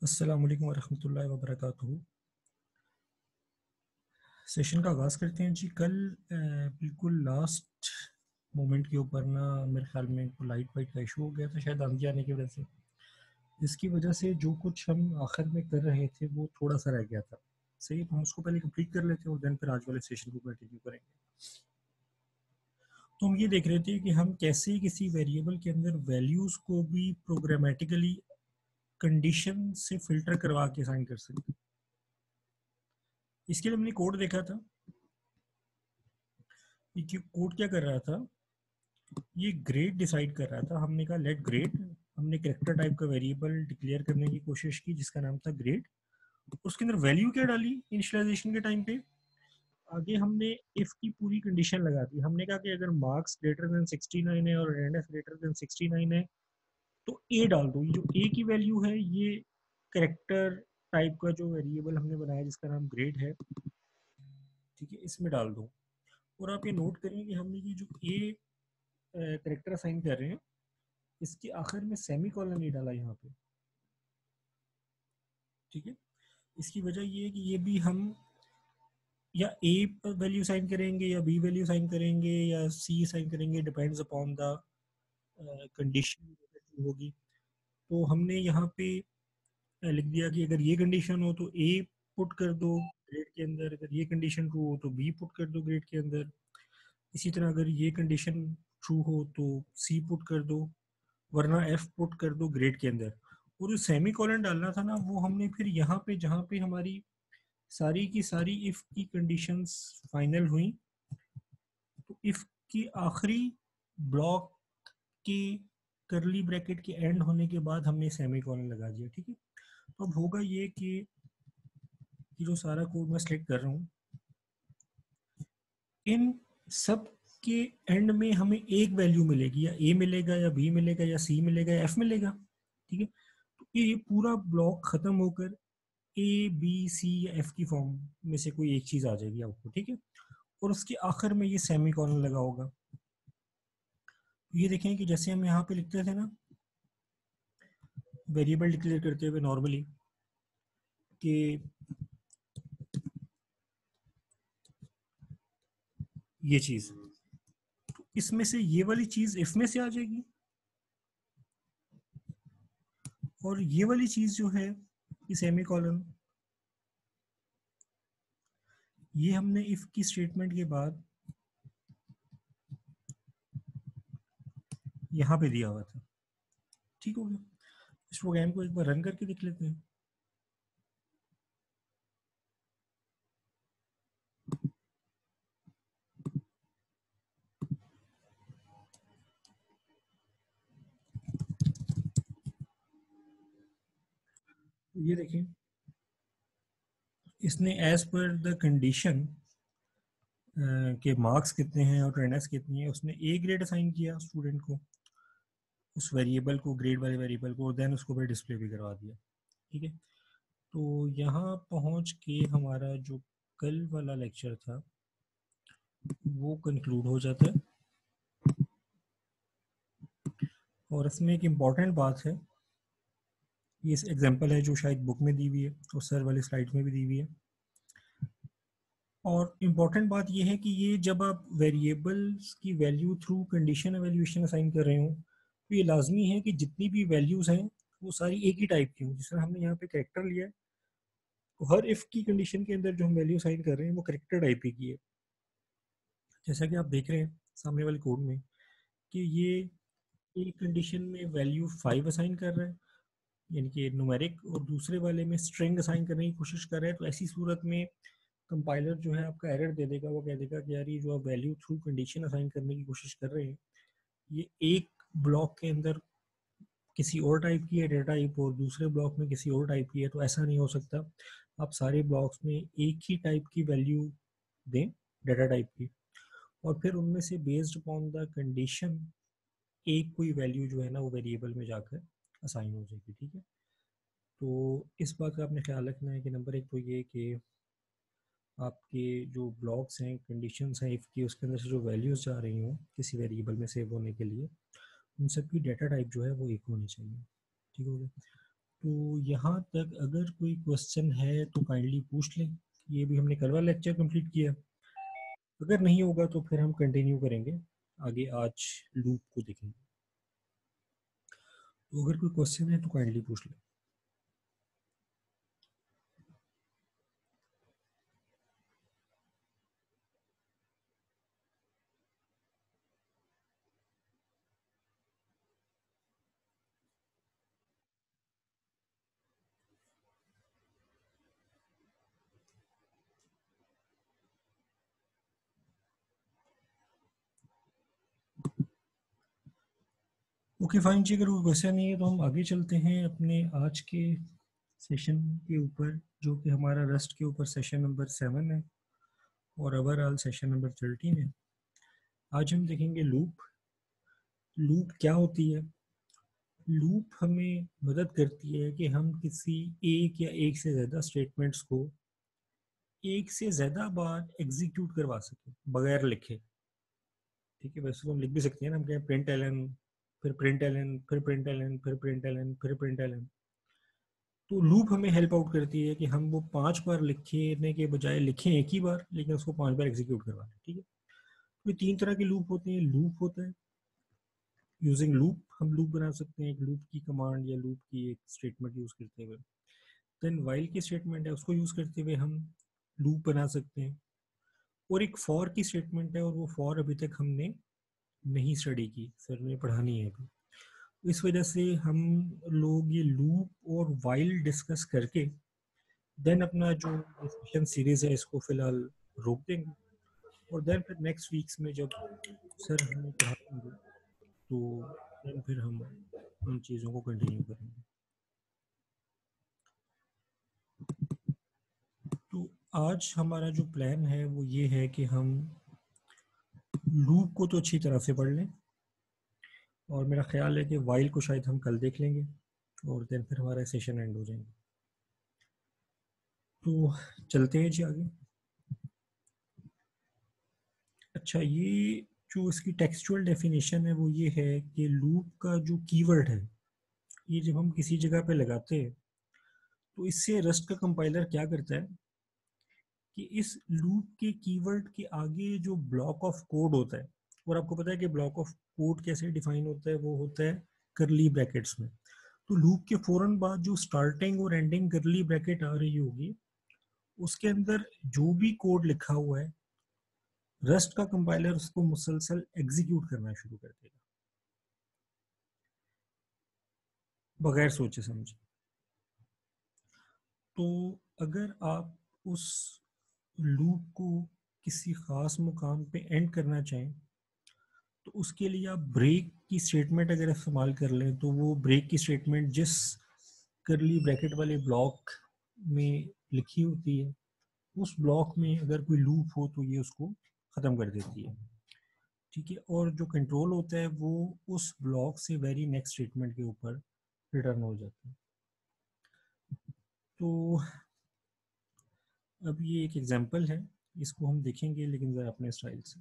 अस्सलाम वालेकुम वरहमतुल्लाहि वबरकातुहू। सेशन का आगाज़ करते हैं जी। कल बिल्कुल लास्ट मोमेंट के ऊपर ना मेरे ख्याल में लाइट वाइट का इशू हो गया था, शायद आंधी आने की वजह से, जिसकी वजह से जो कुछ हम आखिर में कर रहे थे वो थोड़ा सा रह गया था। सही है, तो हम उसको पहले कंप्लीट कर लेते हैं और देन फिर आज वाले सेशन को कंटिन्यू करेंगे। तो हम ये देख रहे थे कि हम कैसे किसी वेरिएबल के अंदर वैल्यूज़ को भी प्रोग्रामेटिकली कंडीशन से फिल्टर करवा के असाइन कर सकते हैं। इसके लिए हमने कोड देखा था। ये कोड क्या कर रहा था, ये ग्रेड डिसाइड कर रहा था। हमने कहा लेट ग्रेड, हमने कैरेक्टर टाइप का वेरिएबल डिक्लेयर करने की कोशिश की जिसका नाम था ग्रेड। उसके अंदर वैल्यू क्या डाली इनिशियलाइजेशन के टाइम पे, आगे हमने इफ की पूरी कंडीशन लगा दी। हमने कहा कि अगर मार्क्स ग्रेटर देन 69 है और एनएफ ग्रेटर देन 69 है तो ए डाल दो। ये जो ए की वैल्यू है ये कैरेक्टर टाइप का जो वेरिएबल हमने बनाया जिसका नाम ग्रेड है, ठीक है, इसमें डाल दो। और आप ये नोट करें कि हमने ये जो ए कैरेक्टर असाइन कर रहे हैं इसके आखिर में सेमी कॉलन नहीं डाला यहाँ पे, ठीक है। इसकी वजह ये है कि ये भी हम या ए वैल्यू साइन करेंगे या बी वैल्यू साइन करेंगे या सी साइन करेंगे, डिपेंड्स अपॉन द कंडीशन होगी। तो हमने यहाँ पे लिख दिया कि अगर ये कंडीशन हो तो ए पुट कर दो ग्रेड के अंदर, अगर ये कंडीशन ट्रू हो तो बी पुट कर दो ग्रेड के अंदर। इसी तरह अगर ये कंडीशन ट्रू हो तो सी पुट कर दो, वरना एफ पुट कर दो ग्रेड के अंदर। और जो सेमी कॉलन डालना था ना वो हमने फिर यहाँ पे जहाँ पे हमारी सारी की सारी इफ की कंडीशंस फाइनल हुई, तो इफ की आखिरी ब्लॉक के करली ब्रैकेट के एंड होने के बाद हमने सेमी कॉलन लगा दिया, ठीक है। तो अब होगा ये कि जो सारा कोड मैं सेलेक्ट कर रहा हूँ इन सब के एंड में हमें एक वैल्यू मिलेगी, या ए मिलेगा या बी मिलेगा या सी मिलेगा या एफ मिलेगा, ठीक है। तो ये पूरा ब्लॉक खत्म होकर ए बी सी या एफ की फॉर्म में से कोई एक चीज आ जाएगी आपको, ठीक है। और उसके आखिर में ये सेमी कॉलन लगा होगा। ये देखें कि जैसे हम यहाँ पे लिखते थे ना वेरिएबल डिक्लेयर करते हुए नॉर्मली कि ये चीज, तो इसमें से ये वाली चीज इफ में से आ जाएगी और ये वाली चीज जो है ये सेमी कॉलन, ये हमने इफ की स्टेटमेंट के बाद यहाँ पे दिया हुआ था, ठीक हो गया। इस प्रोग्राम को एक बार रन करके देख लेते हैं। ये देखें इसने एज पर द कंडीशन के मार्क्स कितने हैं और अटेंडेंस कितनी है उसने ए ग्रेड असाइन किया स्टूडेंट को, उस वेरिएबल को, ग्रेड वाले वेरिएबल को, देन उसको फिर डिस्प्ले भी करवा दिया, ठीक है। तो यहाँ पहुँच के हमारा जो कल वाला लेक्चर था वो कंक्लूड हो जाता है। और इसमें एक इम्पॉर्टेंट बात है, ये एग्जांपल है जो शायद बुक में दी हुई है और सर वाली स्लाइड में भी दी हुई है। और इम्पॉर्टेंट बात ये है कि ये जब आप वेरिएबल्स की value through condition evaluation assign कर रहे हो तो ये लाजमी है कि जितनी भी वैल्यूज़ हैं वो सारी एक ही टाइप की हों। जिस तरह हमने यहाँ पे कैरेक्टर लिया है तो हर इफ़ की कंडीशन के अंदर जो हम वैल्यू असाइन कर रहे हैं वो कैरेक्टर टाइप की है। जैसा कि आप देख रहे हैं सामने वाले कोड में कि ये एक कंडीशन में वैल्यू 5 असाइन कर रहा है यानी कि न्यूमेरिक, और दूसरे वाले में स्ट्रिंग असाइन करने की कोशिश कर रहा है। तो ऐसी सूरत में कंपाइलर जो है आपका एरर दे देगा, वो कह देगा कि यार ये जो आप वैल्यू थ्रू कंडीशन असाइन करने की कोशिश कर रहे हैं ये एक ब्लॉक के अंदर किसी और टाइप की है डेटा टाइप और दूसरे ब्लॉक में किसी और टाइप की है। तो ऐसा नहीं हो सकता, आप सारे ब्लॉक्स में एक ही टाइप की वैल्यू दें डेटा टाइप की, और फिर उनमें से बेस्ड अपॉन द कंडीशन एक कोई वैल्यू जो है ना वो वेरिएबल में जाकर असाइन हो जाएगी, ठीक है। तो इस बात का आपने ख्याल रखना है कि नंबर एक तो ये कि आपके जो ब्लॉक्स हैं, कंडीशंस हैं इफ़ की, उसके अंदर से जो वैल्यूज़ जा रही हों किसी वेरिएबल में सेव होने के लिए, उन सब की डेटा टाइप जो है वो एक होनी चाहिए, ठीक हो गया। तो यहाँ तक अगर कोई क्वेश्चन है तो काइंडली पूछ लें। ये भी हमने कल वाला लेक्चर कंप्लीट किया, अगर नहीं होगा तो फिर हम कंटिन्यू करेंगे आगे, आज लूप को देखेंगे। तो अगर कोई क्वेश्चन है तो काइंडली पूछ लें। ओके फाइन जी, अगर कोई क्वेश्चन नहीं है तो हम आगे चलते हैं अपने आज के सेशन के ऊपर, जो कि हमारा रस्ट के ऊपर सेशन नंबर 7 है और ओवरऑल सेशन नंबर 13 है। आज हम देखेंगे लूप। लूप क्या होती है? लूप हमें मदद करती है कि हम किसी एक या एक से ज़्यादा स्टेटमेंट्स को एक से ज़्यादा बार एग्जीक्यूट करवा सकें बगैर लिखे। ठीक है, वैसे तो हम लिख भी सकते हैं ना, हम कहें प्रिंट एलन, फिर प्रिंट एलन, फिर प्रिंट एलन, फिर प्रिंट एलन, फिर प्रिंट एलन। तो लूप हमें हेल्प आउट करती है कि हम वो 5 बार लिखने के बजाय लिखें एक ही बार, लेकिन उसको 5 बार एग्जीक्यूट करवा लें। ठीक है, तो 3 तरह के लूप होते हैं। लूप होता है यूजिंग लूप, हम लूप बना सकते हैं एक लूप की कमांड या लूप की एक स्टेटमेंट यूज करते हुए। देन वाइल की स्टेटमेंट है, उसको यूज करते हुए हम लूप बना सकते हैं। और एक फॉर की स्टेटमेंट है, और वो फॉर अभी तक हमने नहीं स्टडी की, सर ने पढ़ानी है अभी। इस वजह से हम लोग ये लूप और वाइल डिस्कस करके देन अपना जो डिस्कशन सीरीज है इसको फिलहाल रोक देंगे, और देन फिर नेक्स्ट वीक्स में जब सर हमें पढ़ाएंगे तो देन फिर हम उन चीज़ों को कंटिन्यू करेंगे। तो आज हमारा जो प्लान है वो ये है कि हम लूप को तो अच्छी तरह से पढ़ लें, और मेरा ख्याल है कि वाइल को शायद हम कल देख लेंगे, और देन फिर हमारा सेशन एंड हो जाएंगे। तो चलते हैं जी आगे। अच्छा, ये जो इसकी टेक्सचुअल डेफिनेशन है वो ये है कि लूप का जो कीवर्ड है, ये जब हम किसी जगह पे लगाते हैं तो इससे रस्ट का कंपाइलर क्या करता है कि इस लूप के कीवर्ड के आगे जो ब्लॉक ऑफ कोड होता है, और आपको पता है कि ब्लॉक ऑफ कोड कैसे डिफाइन होता है, वो होता है करली ब्रैकेट्स में। तो लूप के फौरन बाद जो स्टार्टिंग और एंडिंग करली ब्रैकेट आ रही होगी, उसके अंदर जो भी कोड लिखा हुआ है, रस्ट का कंपाइलर उसको मुसलसल एग्जीक्यूट करना शुरू कर देगा बगैर सोचे समझे। तो अगर आप उस लूप को किसी खास मुकाम पे एंड करना चाहें तो उसके लिए आप ब्रेक की स्टेटमेंट अगर इस्तेमाल कर लें, तो वो ब्रेक की स्टेटमेंट जिस करली ब्रैकेट वाले ब्लॉक में लिखी होती है, उस ब्लॉक में अगर कोई लूप हो तो ये उसको ख़त्म कर देती है। ठीक है, और जो कंट्रोल होता है वो उस ब्लॉक से वेरी नेक्स्ट स्टेटमेंट के ऊपर रिटर्न हो जाता है। तो अब ये एक एग्जांपल है, इसको हम देखेंगे लेकिन ज़रा अपने स्टाइल से।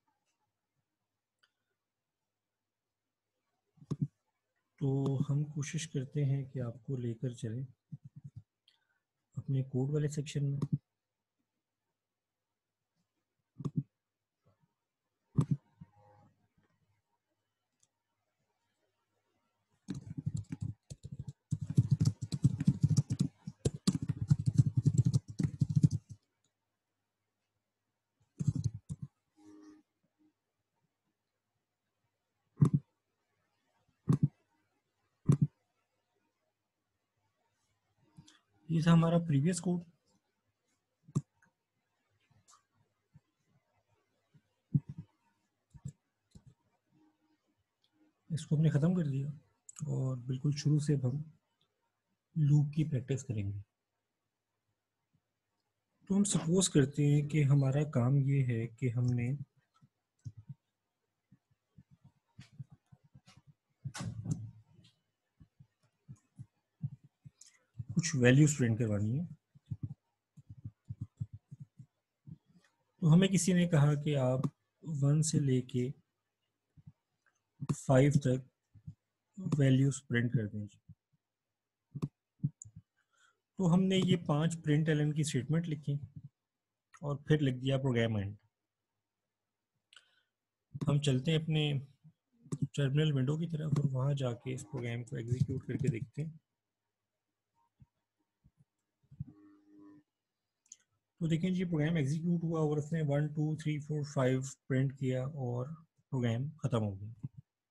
तो हम कोशिश करते हैं कि आपको लेकर चलें अपने कोड वाले सेक्शन में। ये था हमारा प्रीवियस कोड। इसको हमने ख़त्म कर दिया और बिल्कुल शुरू से हम लूप की प्रैक्टिस करेंगे। तो हम सपोज करते हैं कि हमारा काम ये है कि हमने कुछ वैल्यूज प्रिंट करवानी है। तो हमें किसी ने कहा कि आप 1 से लेके 5 तक वैल्यूज प्रिंट कर दीजिए। तो हमने ये 5 प्रिंट एलन की स्टेटमेंट लिखी और फिर लिख दिया प्रोग्राम एंड। हम चलते हैं अपने टर्मिनल विंडो की तरफ और वहाँ जाके इस प्रोग्राम को एग्जीक्यूट करके देखते हैं। तो देखें जी प्रोग्राम एग्जीक्यूट हुआ और उसने 1 2 3 4 5 प्रिंट किया और प्रोग्राम ख़त्म हो गया।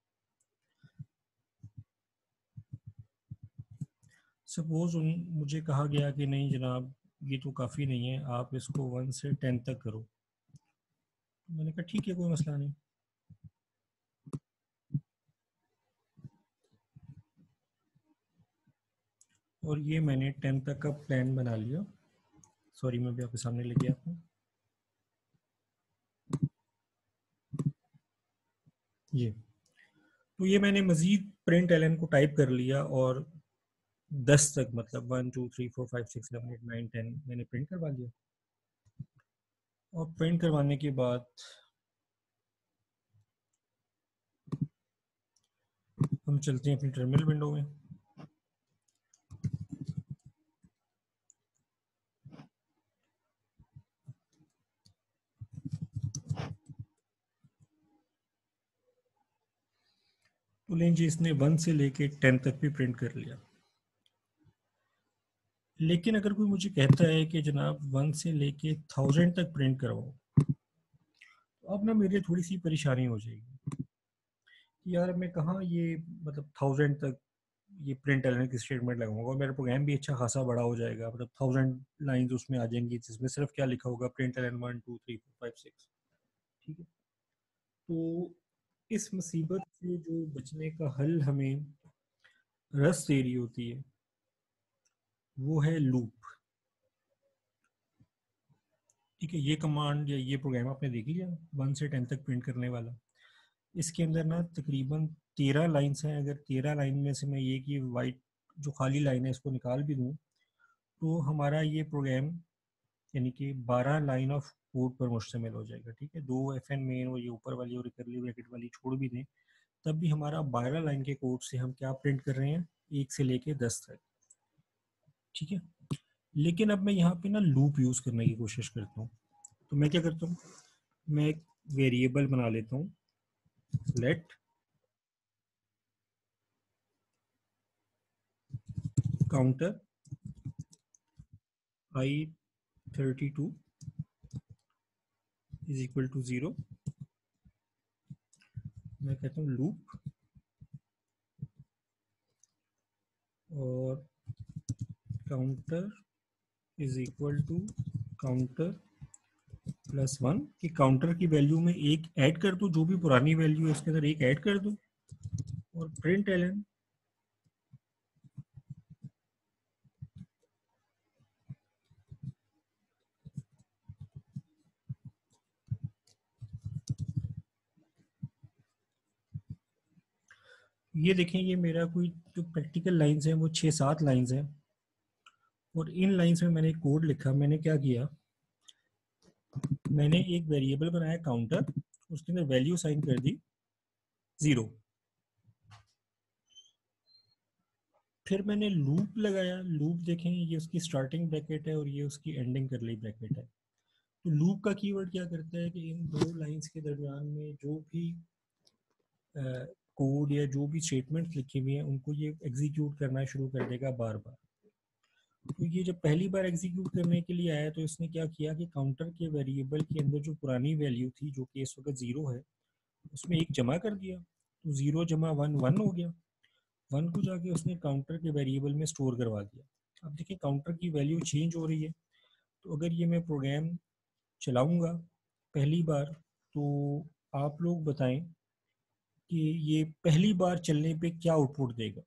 सपोज मुझे कहा गया कि नहीं जनाब ये तो काफ़ी नहीं है, आप इसको 1 से 10 तक करो। मैंने कहा ठीक है कोई मसला नहीं। और ये मैंने 10 तक का प्लान बना लिया। सॉरी मैं भी आपके सामने लेके आता हूँ। ये तो ये मैंने मज़ीद प्रिंट एलन को टाइप कर लिया और 10 तक मतलब 1 2 3 4 5 6 7 8 9 10 मैंने प्रिंट करवा लिया। और प्रिंट करवाने के बाद हम चलते हैं अपनी टर्मिनल विंडो में। तो लें जी इसने 1 से लेके 10 तक भी प्रिंट कर लिया। लेकिन अगर कोई मुझे कहता है कि जनाब 1 से लेके 1000 तक प्रिंट करवाओ, तो अब ना मेरे थोड़ी सी परेशानी हो जाएगी कि यार मैं कहाँ ये मतलब 1000 तक ये प्रिंट एलन की स्टेटमेंट लगाऊंगा और मेरा प्रोग्राम भी अच्छा खासा बड़ा हो जाएगा, मतलब 1000 लाइंस उसमें आ जाएंगी जिसमें सिर्फ क्या लिखा होगा प्रिंट एलन 1 2 3 4 5 6। ठीक है, तो इस मुसीबत से जो बचने का हल हमें रस दे रही होती है वो है लूप। ठीक है, ये कमांड या ये प्रोग्राम आपने देख लिया 1 से 10 तक प्रिंट करने वाला। इसके अंदर ना तकरीबन 13 लाइन्स हैं। अगर 13 लाइन में से मैं ये कि वाइट जो खाली लाइन है इसको निकाल भी दूँ तो हमारा ये प्रोग्राम यानी कि 12 लाइन ऑफ कोड पर मुश्तमिल हो जाएगा। ठीक है, 2 एफ एन मेन और ये ऊपर वाली और करली ब्रैकेट वाली छोड़ भी दें तब भी हमारा 12 लाइन के कोड से हम क्या प्रिंट कर रहे हैं 1 से लेके 10 तक। ठीक है, लेकिन अब मैं यहाँ पे ना लूप यूज़ करने की कोशिश करता हूँ। तो मैं क्या करता हूँ, मैं एक वेरिएबल बना लेता हूँ let counter i32 is equal to 0। मैं कहता हूँ लूप और counter is equal to counter plus 1 कि काउंटर की वैल्यू में एक ऐड कर दो, जो भी पुरानी वैल्यू है उसके अंदर एक ऐड कर दो और प्रिंट एलन ये देखें ये मेरा कोई जो प्रैक्टिकल लाइंस हैं वो 6-7 लाइंस हैं और इन लाइंस में मैंने कोड लिखा। मैंने क्या किया, मैंने एक वेरिएबल बनाया काउंटर, उसके अंदर वैल्यू साइन कर दी 0। फिर मैंने लूप लगाया। लूप देखें ये उसकी स्टार्टिंग ब्रैकेट है और ये उसकी एंडिंग करली ब्रैकेट है। तो लूप का कीवर्ड क्या करता है कि इन दो लाइंस के दरमियान में जो भी कोड या जो भी स्टेटमेंट्स लिखी हुई हैं उनको ये एग्जीक्यूट करना शुरू कर देगा बार बार। तो ये जब पहली बार एग्जीक्यूट करने के लिए आया तो इसने क्या किया कि काउंटर के वेरिएबल के अंदर जो पुरानी वैल्यू थी जो कि इस वक्त 0 है उसमें एक जमा कर दिया। तो 0 जमा 1 1 हो गया। 1 को जाके उसने काउंटर के वेरिएबल में स्टोर करवा दिया। अब देखिए काउंटर की वैल्यू चेंज हो रही है। तो अगर ये मैं प्रोग्राम चलाऊंगा पहली बार तो आप लोग बताएं कि ये पहली बार चलने पे क्या आउटपुट देगा।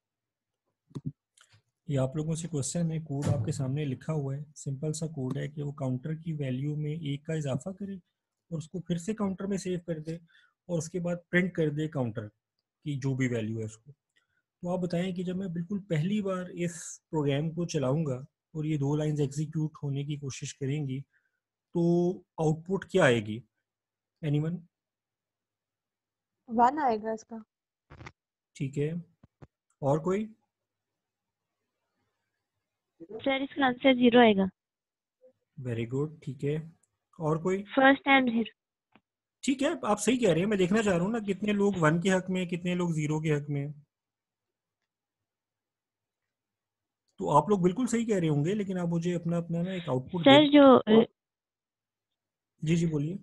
ये आप लोगों से क्वेश्चन है, कोड आपके सामने लिखा हुआ है, सिंपल सा कोड है कि वो काउंटर की वैल्यू में 1 का इजाफा करे और उसको फिर से काउंटर में सेव कर दे और उसके बाद प्रिंट कर दे काउंटर की जो भी वैल्यू है उसको। तो आप बताएं कि जब मैं बिल्कुल पहली बार इस प्रोग्राम को चलाऊंगा और ये 2 लाइंस एग्जीक्यूट होने की कोशिश करेंगी तो आउटपुट क्या आएगी? एनीवन? 1 आएगा इसका। ठीक है, और कोई? सर इसका आंसर 0 आएगा। वेरी गुड, ठीक है। और कोई? First time 0। ठीक है, आप सही कह रहे हैं, मैं देखना चाह रहा हूँ ना कितने लोग 1 के हक में, कितने लोग 0 के हक में। तो आप लोग बिल्कुल सही कह रहे होंगे, लेकिन आप मुझे अपना अपना ना एक आउटपुट दे सर दें। जो जी जी बोलिए।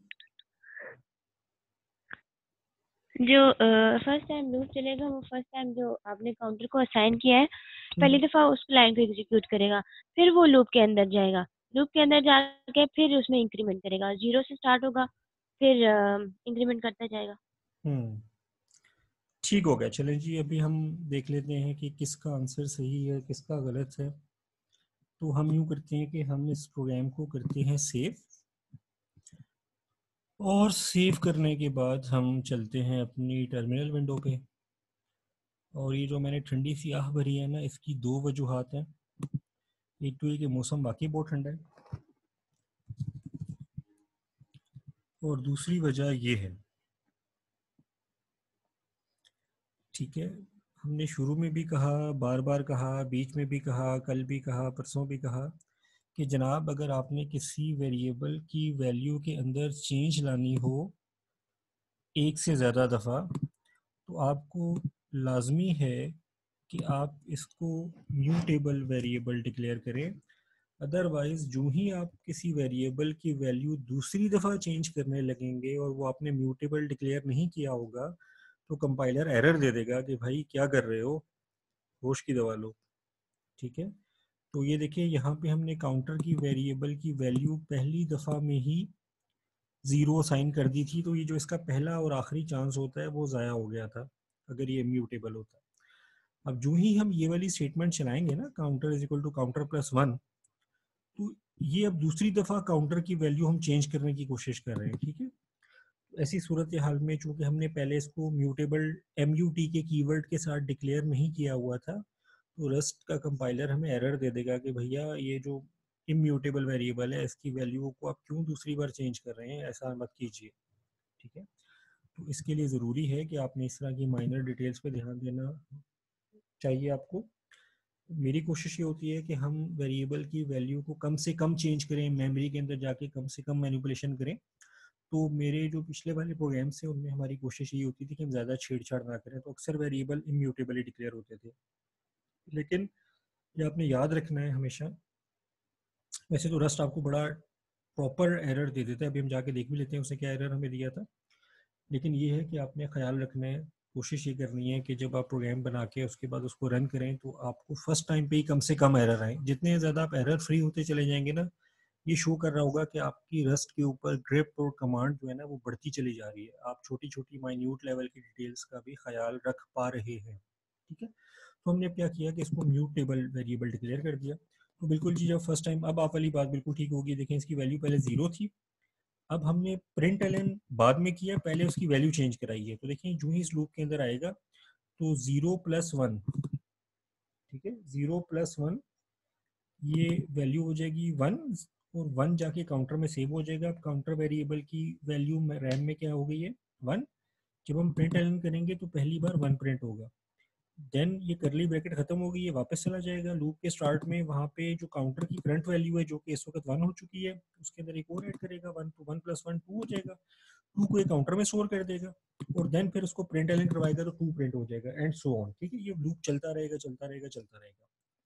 जो फर्स्ट टाइम लूप चलेगा, वो फर्स्ट टाइम जो आपने काउंटर को असाइन किया है पहली हम्म। दफा उस लाइन को एग्जीक्यूट करेगा, फिर वो लूप के अंदर जाएगा, लूप के अंदर जाके फिर उसमें इंक्रीमेंट करेगा, 0 से स्टार्ट होगा, फिर इंक्रीमेंट करता जाएगा। हम्म। ठीक हो गया, चलें जी, अभी हम देख लेते हैं कि किसका आंसर सही है किसका गलत है। तो हम यूँ करते हैं कि हम इस प्रोग्राम को करते हैं सेव, और सेव करने के बाद हम चलते हैं अपनी टर्मिनल विंडो पे। और ये जो मैंने ठंडी सी आह भरी है ना, इसकी दो वजूहात हैं। एक तो ये कि मौसम वाकई बहुत ठंडा है, और दूसरी वजह ये है, ठीक है, हमने शुरू में भी कहा, बार बार कहा, बीच में भी कहा, कल भी कहा, परसों भी कहा, कि जनाब अगर आपने किसी वेरिएबल की वैल्यू के अंदर चेंज लानी हो एक से ज़्यादा दफ़ा, तो आपको लाजमी है कि आप इसको म्यूटेबल वेरिएबल डिक्लेयर करें। अदरवाइज़ जो ही आप किसी वेरिएबल की वैल्यू दूसरी दफ़ा चेंज करने लगेंगे और वो आपने म्यूटेबल डिक्लेयर नहीं किया होगा, तो कंपाइलर एरर दे देगा कि भाई क्या कर रहे हो, होश की दवा लो। ठीक है, तो ये देखिए यहाँ पे हमने काउंटर की वेरिएबल की वैल्यू पहली दफ़ा में ही 0 साइन कर दी थी, तो ये जो इसका पहला और आखिरी चांस होता है वो ज़ाया हो गया था अगर ये म्यूटेबल होता। अब जो ही हम ये वाली स्टेटमेंट चलाएंगे ना, counter is equal to counter plus 1, तो ये अब दूसरी दफ़ा काउंटर की वैल्यू हम चेंज करने की कोशिश कर रहे हैं। ठीक है, ऐसी सूरत हाल में चूंकि हमने पहले इसको म्यूटेबल MUT के कीवर्ड के साथ डिक्लेयर नहीं किया हुआ था, तो रस्ट का कंपाइलर हमें एरर दे देगा कि भैया ये जो इम्यूटेबल वेरिएबल है इसकी वैल्यू को आप क्यों दूसरी बार चेंज कर रहे हैं, ऐसा मत कीजिए। ठीक है, तो इसके लिए ज़रूरी है कि आपने इस तरह की माइनर डिटेल्स पे ध्यान देना चाहिए आपको। मेरी कोशिश ये होती है कि हम वेरिएबल की वैल्यू को कम से कम चेंज करें, मेमोरी के अंदर जाके कम से कम मैनिपुलेशन करें। तो मेरे जो पिछले वाले प्रोग्राम्स थे उनमें हमारी कोशिश ये होती थी कि हम ज़्यादा छेड़छाड़ ना करें, तो अक्सर वेरिएबल इम्यूटेबली डिक्लेयर होते थे। लेकिन ये आपने याद रखना है हमेशा, वैसे तो रस्ट आपको बड़ा प्रॉपर एरर दे देता है, अभी हम जाके देख भी लेते हैं उसने क्या एरर हमें दिया था। लेकिन ये है कि आपने ख्याल रखना है, कोशिश ये करनी है कि जब आप प्रोग्राम बना के उसके बाद उसको रन करें तो आपको फर्स्ट टाइम पे ही कम से कम एरर आए। जितने ज़्यादा आप एरर फ्री होते चले जाएंगे ना, ये शो कर रहा होगा कि आपकी रस्ट के ऊपर ग्रिप और कमांड जो है ना वो बढ़ती चली जा रही है, आप छोटी छोटी माइन्यूट लेवल की डिटेल्स का भी ख्याल रख पा रहे हैं। ठीक है, तो हमने क्या किया कि इसको म्यूट टेबल वेरिएबल डिक्लेयर कर दिया। तो बिल्कुल जी, जब फर्स्ट टाइम, अब आप वाली बात बिल्कुल ठीक होगी, देखें इसकी वैल्यू पहले 0 थी, अब हमने प्रिंट एलन बाद में किया, पहले उसकी वैल्यू चेंज कराई है। तो देखिए जो ही इस लूप के अंदर आएगा तो 0 + 1, ठीक है, 0 + 1 ये वैल्यू हो जाएगी 1, और 1 जाके काउंटर में सेव हो जाएगा। अब काउंटर वेरिएबल की वैल्यू में रैम में क्या हो गई है, 1। जब हम प्रिंट एलन करेंगे तो पहली बार 1 प्रिंट होगा, देन ये करली ब्रैकेट खत्म हो गई है, वापस चला जाएगा लूप के स्टार्ट में, वहाँ पे जो काउंटर की करंट वैल्यू है जो कि इस वक्त 1 हो चुकी है, उसके अंदर एक और ऐड करेगा 1, तो 1 + 1 2 हो जाएगा, 2 को एक काउंटर में स्टोर कर देगा, और देन फिर उसको प्रिंट एलन करवाएगा तो 2 प्रिंट हो जाएगा, एंड सो ऑन। ठीक है, ये लूप चलता रहेगा चलता रहेगा चलता रहेगा।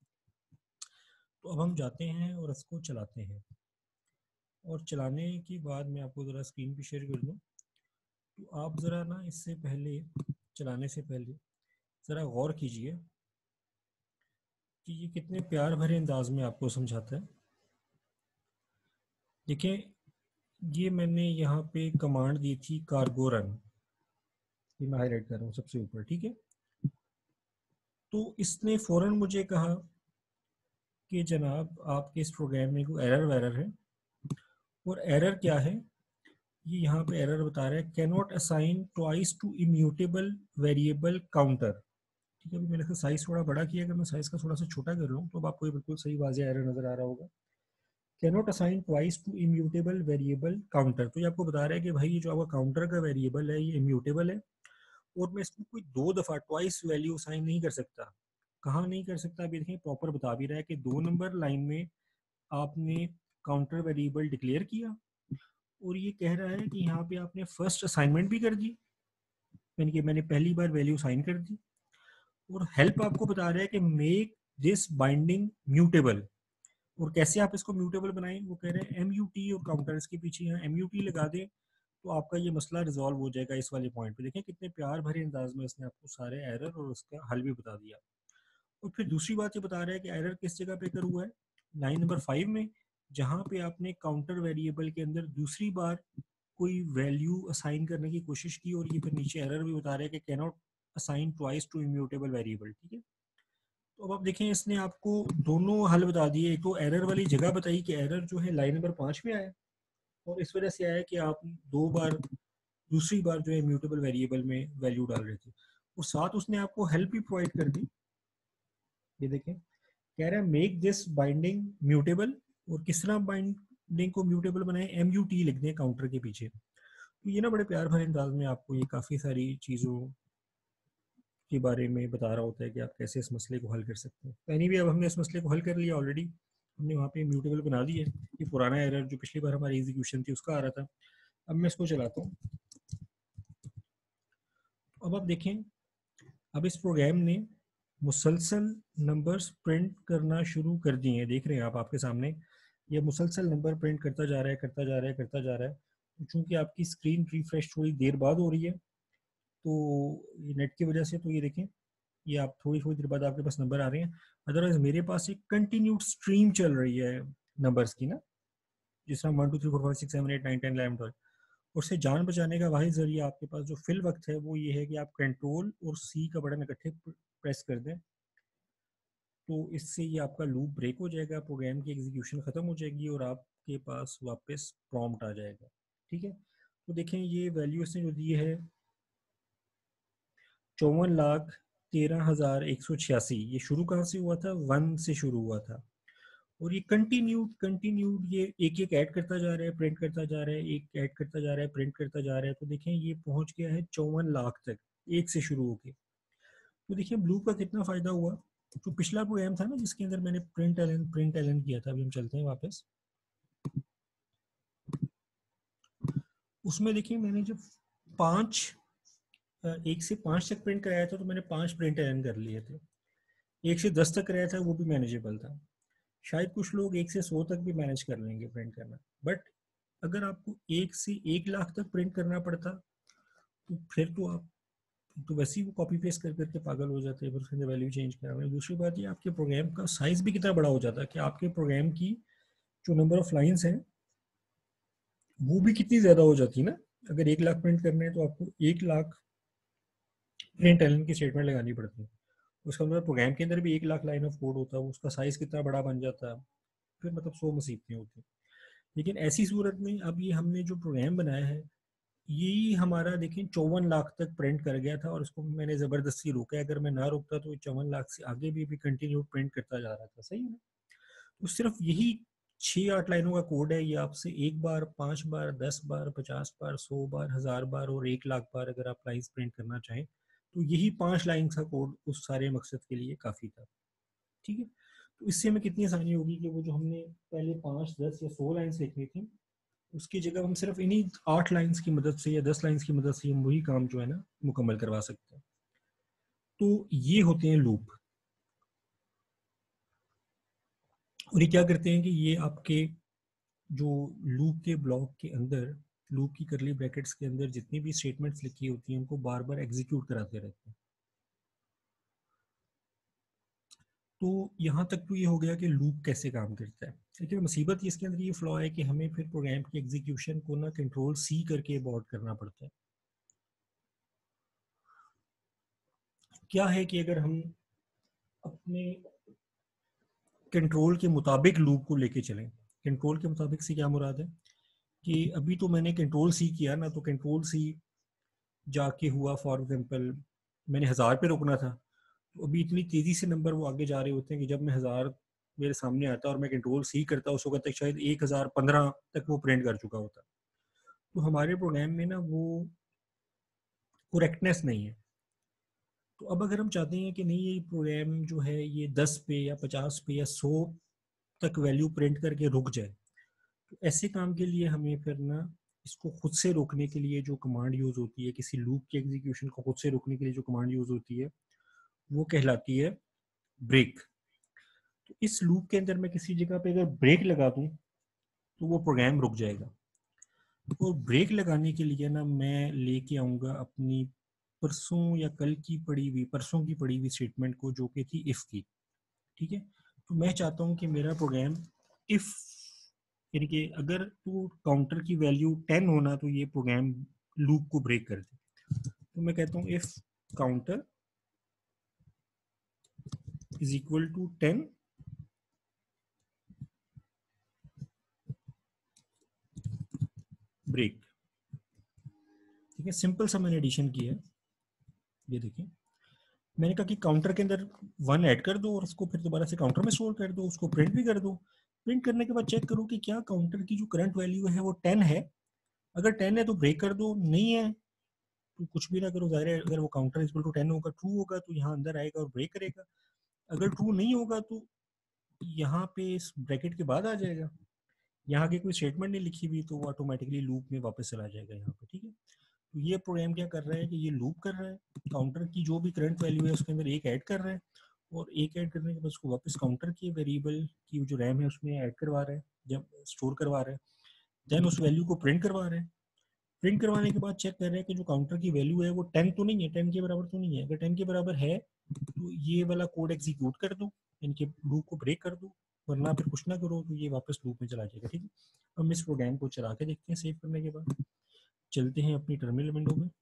तो अब हम जाते हैं और इसको चलाते हैं, और चलाने के बाद मैं आपको ज़रा स्क्रीन पे शेयर कर दूँ, तो आप ज़रा ना इससे पहले, चलाने से पहले ज़रा गौर कीजिए कि ये कितने प्यार भरे अंदाज में आपको समझाता है। देखिए, ये मैंने यहाँ पे कमांड दी थी कार्गो रन, ये मैं हाईलाइट कर रहा हूँ सबसे ऊपर। ठीक है, तो इसने फ़ौरन मुझे कहा कि जनाब आपके इस प्रोग्राम में कोई एरर वैरर है, और एरर क्या है, ये यहाँ पे एरर बता रहा है, can not assign twice to immutable variable counter. ठीक है, अभी मैंने साइज थोड़ा बड़ा किया, अगर मैं साइज का थोड़ा सा छोटा कर रहा हूँ तो अब आपको ये बिल्कुल सही वाज़ेह एरर नज़र आ रहा होगा। Can not assign twice to immutable variable counter, तो ये आपको बता रहा है कि भाई ये जो आपका काउंटर का वेरिएबल है ये इम्यूटेबल है, और मैं इसको कोई 2 दफ़ा ट्वाइस वैल्यू असाइन नहीं कर सकता। कहाँ नहीं कर सकता, अभी देखें प्रॉपर बता भी रहा है कि 2 नंबर लाइन में आपने काउंटर वेरिएबल डिक्लेयर किया और ये कह रहा है कि यहाँ पे आपने फर्स्ट असाइनमेंट भी कर दी, यानी कि मैंने पहली बार वैल्यू साइन कर दी। और हेल्प आपको बता रहा है कि मेक दिस बाइंडिंग म्यूटेबल, और कैसे आप इसको म्यूटेबल बनाएं, वो कह रहे हैं एम यू टी, और काउंटर इसके पीछे यहाँ एम यू टी लगा दें तो आपका ये मसला रिजॉल्व हो जाएगा इस वाले पॉइंट पे। देखें कितने प्यार भरे अंदाज में इसने आपको सारे एरर और उसका हल भी बता दिया। और फिर दूसरी बात ये बता रहा है कि एरर किस जगह पे कर हुआ है, लाइन नंबर 5 में, जहाँ पे आपने काउंटर वेरिएबल के अंदर दूसरी बार कोई वैल्यू असाइन करने की कोशिश की, और ये फिर नीचे एरर भी बता रहा है कि can not assign twice to immutable variable. ठीक है, तो अब आप देखें इसने आपको दोनों हल बता दिए। एक तो एरर वाली जगह बताई कि एरर जो है लाइन नंबर 5 में आया, और इस वजह से आया कि आप दो बार दूसरी बार जो है म्यूटेबल वेरिएबल में वैल्यू डाल रहे थे, और साथ उसने आपको हेल्प भी प्रोवाइड कर दी। ये देखें कह रहा है मेक दिस बाइंडिंग म्यूटेबल, और किस तरह बाइंडिंग को म्यूटेबल बनाए, एम यू टी लिख दें काउंटर के पीछे। तो ये ना बड़े प्यार भरे अंदाज में आपको ये काफ़ी सारी चीज़ों के बारे में बता रहा होता है कि आप कैसे इस मसले को हल कर सकते हैं। यानी भी अब हमने इस मसले को हल कर लिया ऑलरेडी, हमने वहाँ पे म्यूटेबल बना दी है। ये पुराना एरर जो पिछली बार हमारी एग्जीक्यूशन थी उसका आ रहा था। अब मैं इसको चलाता हूँ। अब आप देखें, अब इस प्रोग्राम ने मुसलसल नंबर्स प्रिंट करना शुरू कर दिए हैं। देख रहे हैं आप आपके सामने ये मुसलसल नंबर प्रिंट करता जा रहा है, करता जा रहा है, करता जा रहा है। तो चूंकि आपकी स्क्रीन रिफ्रेश थोड़ी देर बाद हो रही है, तो ये नेट की वजह से, तो ये देखें ये आप थोड़ी थोड़ी देर बाद आपके पास नंबर आ रहे हैं। अदरवाइज मेरे पास एक कंटिन्यूड स्ट्रीम चल रही है नंबर्स की ना, जिस तरह 1 2 3 4 5 6 7 8 9 10 11 12। उससे जान बचाने का वाहिद जरिया आपके पास जो फिल वक्त है वो ये है कि आप कंट्रोल और सी का बटन इकट्ठे प्रेस कर दें, तो इससे ये आपका लूप ब्रेक हो जाएगा, प्रोग्राम की एग्जीक्यूशन ख़त्म हो जाएगी और आपके पास वापस प्रॉम्प्ट आ जाएगा। ठीक है, तो देखें ये वैल्यू इसने जो दी है 54,13,186, ये शुरू कहाँ से हुआ था, 1 से शुरू हुआ था, और ये कंटिन्यूड ये एक एक ऐड करता जा रहा है, प्रिंट करता जा रहा है, एक ऐड करता जा रहा है, प्रिंट करता जा रहा है। तो देखें ये पहुंच गया है 54 लाख तक, एक से शुरू होके। तो देखिए ब्लू का कितना फायदा हुआ। जो पिछला प्रोग्राम था ना जिसके अंदर मैंने प्रिंट एलन किया था, अभी हम चलते हैं वापस, उसमें देखिए मैंने जब 1 से 5 तक प्रिंट कराया था तो मैंने 5 प्रिंट एलन कर लिए थे। 1 से 10 तक कराया था वो भी मैनेजेबल था। शायद कुछ लोग 1 से 100 तक भी मैनेज कर लेंगे प्रिंट करना, बट अगर आपको 1 से 1 लाख तक प्रिंट करना पड़ता तो फिर तो आप तो वैसे ही वो कॉपी पेस्ट कर करके पागल हो जाते हैं, फिर उसके अंदर वैल्यू चेंज करना। दूसरी बात ये आपके प्रोग्राम का साइज भी कितना बड़ा हो जाता है कि आपके प्रोग्राम की जो नंबर ऑफ लाइंस हैं वो भी कितनी ज़्यादा हो जाती है ना। अगर 1 लाख प्रिंट करने हैं तो आपको 1 लाख प्रिंट एलन की स्टेटमेंट लगानी पड़ती है। उसका मतलब प्रोग्राम के अंदर भी 1 लाख लाइन ऑफ कोड होता है, उसका साइज कितना बड़ा बन जाता है, फिर मतलब 100 मुसीबतें होती हैं। लेकिन ऐसी सूरत में अब ये हमने जो प्रोग्राम बनाया है यही हमारा देखें 54 लाख तक प्रिंट कर गया था, और इसको मैंने ज़बरदस्ती रोका है। अगर मैं ना रोकता तो 54 लाख से आगे भी कंटिन्यू प्रिंट करता जा रहा था। सही है ना। तो सिर्फ यही 6-8 लाइनों का कोड है, ये आपसे 1 बार, 5 बार, 10 बार, 50 बार, 100 बार, 1000 बार और 1 लाख बार अगर आप लाइन्स प्रिंट करना चाहें तो यही 5 लाइन का कोड उस सारे मकसद के लिए काफ़ी था। ठीक है, तो इससे हमें कितनी आसानी होगी कि वो जो हमने पहले 5, 10 या 100 लाइन्स लिखनी थी उसकी जगह हम सिर्फ इन्हीं 8 लाइन्स की मदद से या 10 लाइन्स की मदद से हम वही काम जो है ना मुकम्मल करवा सकते हैं। तो ये होते हैं लूप, और ये क्या करते हैं कि ये आपके जो लूप के ब्लॉक के अंदर, लूप की करली ब्रैकेट्स के अंदर जितनी भी स्टेटमेंट्स लिखी होती हैं उनको बार बार एग्जीक्यूट कराते रहते हैं। तो यहाँ तक तो ये हो गया कि लूप कैसे काम करता है। लेकिन मुसीबत इसके अंदर ये फ्लॉ है कि हमें फिर प्रोग्राम की एग्जीक्यूशन को ना कंट्रोल सी करके अबॉर्ट करना पड़ता है। क्या है कि अगर हम अपने कंट्रोल के मुताबिक लूप को लेके चलें, कंट्रोल के मुताबिक से क्या मुराद है कि अभी तो मैंने कंट्रोल सी किया ना, तो कंट्रोल सी जाके हुआ फॉर एग्जांपल मैंने 1000 पे रोकना था, तो अभी इतनी तेज़ी से नंबर वो आगे जा रहे होते हैं कि जब मैं 1000 मेरे सामने आता और मैं कंट्रोल सी करता उस वक्त तक शायद 1015 तक वो प्रिंट कर चुका होता। तो हमारे प्रोग्राम में ना वो करेक्टनेस नहीं है। तो अब अगर हम चाहते हैं कि नहीं ये प्रोग्राम जो है ये 10 पे या 50 पे या 100 तक वैल्यू प्रिंट करके रुक जाए, तो ऐसे काम के लिए हमें फिर ना इसको खुद से रोकने के लिए जो कमांड यूज होती है, किसी लूप के एग्जीक्यूशन को खुद से रोकने के लिए जो कमांड यूज होती है वो कहलाती है ब्रेक। तो इस लूप के अंदर मैं किसी जगह पे अगर ब्रेक लगा दूं तो वो प्रोग्राम रुक जाएगा। और ब्रेक लगाने के लिए ना मैं लेके आऊँगा अपनी परसों या कल की पढ़ी हुई, परसों की पढ़ी हुई स्टेटमेंट को, जो कि थी इफ़ की। ठीक है, तो मैं चाहता हूँ कि मेरा प्रोग्राम इफ़, यानी कि अगर तो काउंटर की वैल्यू 10 होना तो ये प्रोग्राम लूप को ब्रेक कर दे। तो मैं कहता हूँ if counter is equal to 10 break. ठीक है, सिंपल सा मैंने एडिशन किया है। ये देखिए, मैंने कहा कि काउंटर के अंदर 1 ऐड कर दो और उसको फिर दोबारा से काउंटर में स्टोर कर दो, उसको प्रिंट भी कर दो। प्रिंट करने के बाद चेक करो कि क्या काउंटर की जो करंट वैल्यू है वो 10 है। अगर 10 है तो ब्रेक कर दो, नहीं है तो कुछ भी ना करो। ज़ाहिर है अगर वो काउंटर इक्वल टू 10 होगा, ट्रू होगा, तो यहाँ अंदर आएगा और ब्रेक करेगा। अगर ट्रू नहीं होगा तो यहाँ पे इस ब्रैकेट के बाद आ जाएगा। यहाँ की कोई स्टेटमेंट नहीं लिखी हुई तो वो ऑटोमेटिकली लूप में वापस चला जाएगा यहाँ पे। ठीक है, तो ये प्रोग्राम क्या कर रहा है कि ये लूप कर रहा है, काउंटर की जो भी करंट वैल्यू है उसके अंदर एक ऐड कर रहा है, और एक ऐड करने के बाद उसको वापस काउंटर के वेरिएबल की जो रैम है उसमें ऐड करवा रहा है, जब स्टोर करवा रहा है, देन उस वैल्यू को प्रिंट करवा रहा है। प्रिंट करवाने के बाद चेक कर रहे हैं कि जो काउंटर की वैल्यू है वो 10 तो नहीं है, 10 के बराबर तो नहीं है। अगर 10 के बराबर है तो ये वाला कोड एग्जीक्यूट कर दो, इनके लूप को ब्रेक कर दो, वरना फिर कुछ ना करो तो ये वापस लूप में चला जाएगा। ठीक है, हम इस प्रोग्राम को चला के देखते हैं। सेव करने के बाद चलते हैं अपनी टर्मिनल विंडो में,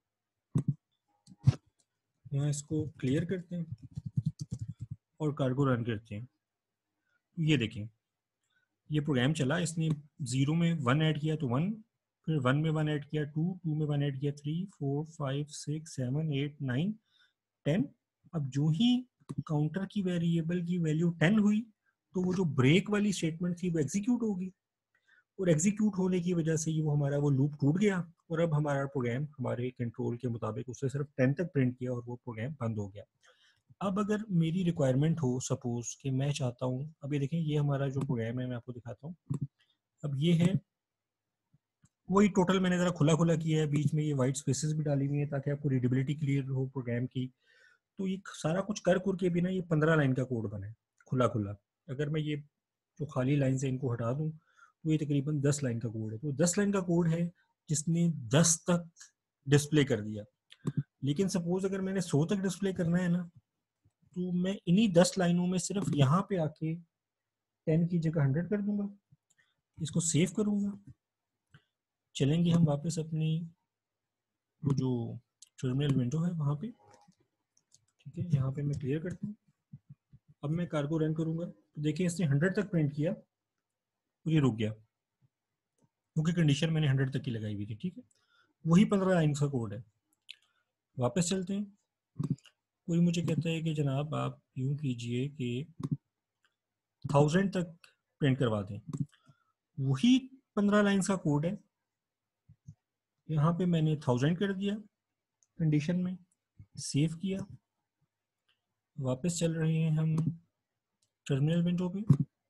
यहाँ इसको क्लियर करते हैं और कार्गो रन करते हैं। ये देखें, ये प्रोग्राम चला, इसने 0 में 1 ऐड किया तो 1, फिर 1 में 1 ऐड किया 2, 2 में 1 ऐड किया 3, 4, 5, 6, 7, 8, 9, 10। अब जो ही काउंटर की वेरिएबल की वैल्यू 10 हुई तो वो जो ब्रेक वाली स्टेटमेंट थी वो एग्जीक्यूट होगी, और एग्जीक्यूट होने की वजह से ये वो हमारा वो लूप टूट गया, और अब हमारा प्रोग्राम हमारे कंट्रोल के मुताबिक उससे सिर्फ 10 तक प्रिंट किया और वो प्रोग्राम बंद हो गया। अब अगर मेरी रिक्वायरमेंट हो, सपोज कि मैं चाहता हूँ, अब ये देखें ये हमारा जो प्रोग्राम है मैं आपको दिखाता हूँ। अब ये है वही टोटल मैंने ज़रा खुला खुला किया है, बीच में ये वाइट स्पेसेस भी डाली हुई है ताकि आपको रीडेबिलिटी क्लियर हो प्रोग्राम की। तो ये सारा कुछ कर के बिना ये 15 लाइन का कोड बना है खुला खुला। अगर मैं ये जो खाली लाइन से इनको हटा दूँ तो ये तकरीबन 10 लाइन का कोड है। तो 10 लाइन का कोड है जिसने 10 तक डिस्प्ले कर दिया। लेकिन सपोज अगर मैंने 100 तक डिस्प्ले करना है ना, तो मैं इन्हीं 10 लाइनों में सिर्फ यहाँ पे आके 10 की जगह 100 कर दूंगा, इसको सेव करूंगा। चलेंगे हम वापस अपनी वो जो टर्मिनल विंडो है वहाँ पे। ठीक है, यहाँ पे मैं क्लियर करता हूँ। अब मैं कार्गो रन करूंगा तो देखिए इसने 100 तक प्रिंट किया और ये रुक गया, क्योंकि कंडीशन मैंने 100 तक की लगाई हुई थी। ठीक है, वही 15 लाइन का कोड है। वापस चलते हैं। कोई मुझे कहता है कि जनाब आप यूं कीजिए कि 1000 तक प्रिंट करवा दें, वही 15 लाइन का कोड है। यहाँ पे मैंने 1000 कर दिया कंडीशन में, सेव किया, वापस चल रहे हैं हम टर्मिनल विंडो पे,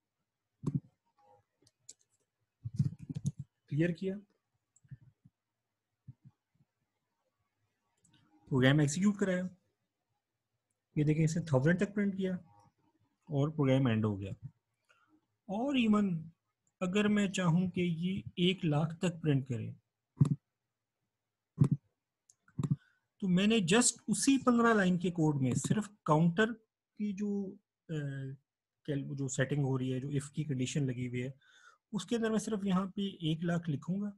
क्लियर किया, प्रोग्राम एग्जीक्यूट कराया। ये देखिए इसे 1000 तक प्रिंट किया और प्रोग्राम एंड हो गया। और इवन अगर मैं चाहूँ कि ये 1 लाख तक प्रिंट करे तो मैंने जस्ट उसी 15 लाइन के कोड में सिर्फ काउंटर की जो सेटिंग हो रही है, जो इफ की कंडीशन लगी हुई है, उसके अंदर मैं सिर्फ यहाँ पे 1 लाख लिखूंगा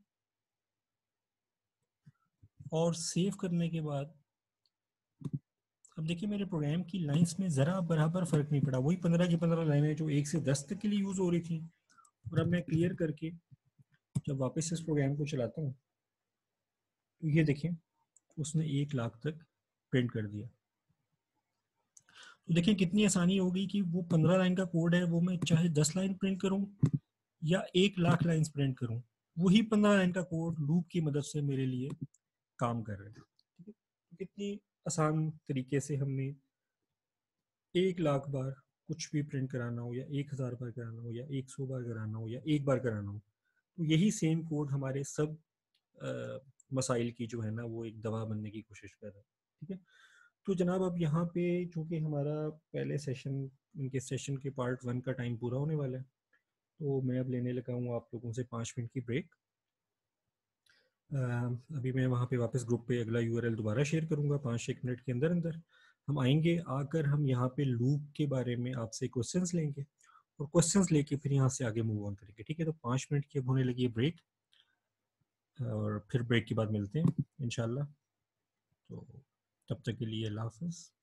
और सेव करने के बाद अब देखिए मेरे प्रोग्राम की लाइंस में ज़रा बराबर फ़र्क नहीं पड़ा। वही 15 की 15 लाइनें जो 1 से 10 तक के लिए यूज़ हो रही थी। और अब मैं क्लियर करके जब वापस इस प्रोग्राम को चलाता हूँ तो ये देखें उसने 1 लाख तक प्रिंट कर दिया। तो देखिए कितनी आसानी हो गई कि वो 15 लाइन का कोड है वो मैं चाहे 10 लाइन प्रिंट करूँ या 1 लाख लाइन प्रिंट करूँ, वही 15 लाइन का कोड लूप की मदद से मेरे लिए काम कर रहे हैं। ठीक है, तो कितनी आसान तरीके से हमने 1 लाख बार कुछ भी प्रिंट कराना हो, या 1000 बार कराना हो, या 100 बार कराना हो, या एक बार कराना हो, तो यही सेम कोड हमारे सब मसाइल की जो है ना वो एक दवा बनने की कोशिश कर रहा है। ठीक है, तो जनाब अब यहाँ पे चूंकि हमारा पहले सेशन, इनके सेशन के पार्ट 1 का टाइम पूरा होने वाला है, तो मैं अब लेने लगा हूँ आप लोगों से 5 मिनट की ब्रेक। अभी मैं वहाँ पे वापस ग्रुप पे अगला यूआरएल दोबारा शेयर करूँगा 5-1 मिनट के अंदर अंदर हम आएंगे। आकर हम यहाँ पे लूप के बारे में आपसे क्वेश्चंस लेंगे, और क्वेश्चंस लेके फिर यहाँ से आगे मूव ऑन करेंगे। ठीक है, तो 5 मिनट की अब होने लगी है ब्रेक, और फिर ब्रेक के बाद मिलते हैं इंशाल्लाह। तो तब तक के लिए अल्लाह हाफ़िज़।